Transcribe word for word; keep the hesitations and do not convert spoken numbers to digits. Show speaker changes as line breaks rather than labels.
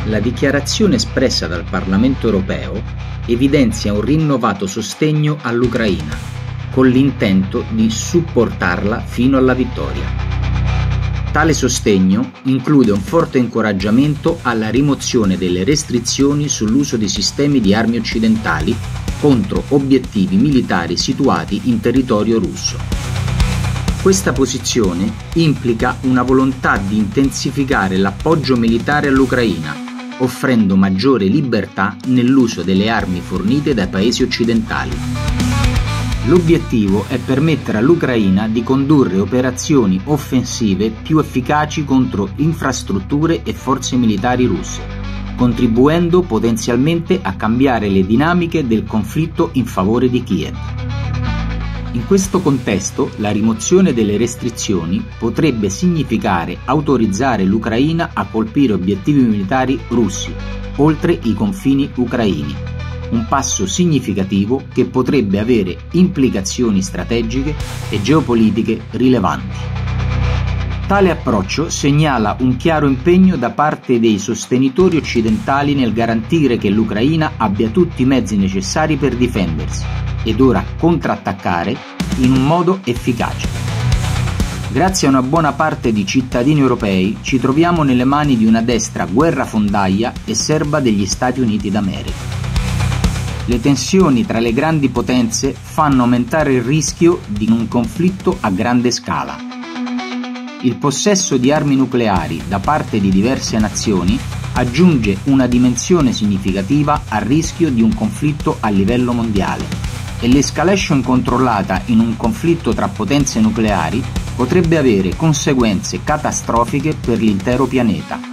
La dichiarazione espressa dal Parlamento europeo evidenzia un rinnovato sostegno all'Ucraina, con l'intento di supportarla fino alla vittoria. Tale sostegno include un forte incoraggiamento alla rimozione delle restrizioni sull'uso di sistemi di armi occidentali contro obiettivi militari situati in territorio russo. Questa posizione implica una volontà di intensificare l'appoggio militare all'Ucraina, offrendo maggiore libertà nell'uso delle armi fornite dai paesi occidentali. L'obiettivo è permettere all'Ucraina di condurre operazioni offensive più efficaci contro infrastrutture e forze militari russe, contribuendo potenzialmente a cambiare le dinamiche del conflitto in favore di Kiev. In questo contesto, la rimozione delle restrizioni potrebbe significare autorizzare l'Ucraina a colpire obiettivi militari russi, oltre i confini ucraini, un passo significativo che potrebbe avere implicazioni strategiche e geopolitiche rilevanti. Tale approccio segnala un chiaro impegno da parte dei sostenitori occidentali nel garantire che l'Ucraina abbia tutti i mezzi necessari per difendersi ed ora contrattaccare in un modo efficace. Grazie a una buona parte di cittadini europei ci troviamo nelle mani di una destra guerrafondaia e serba degli Stati Uniti d'America. Le tensioni tra le grandi potenze fanno aumentare il rischio di un conflitto a grande scala. Il possesso di armi nucleari da parte di diverse nazioni aggiunge una dimensione significativa al rischio di un conflitto a livello mondiale e l'escalation controllata in un conflitto tra potenze nucleari potrebbe avere conseguenze catastrofiche per l'intero pianeta.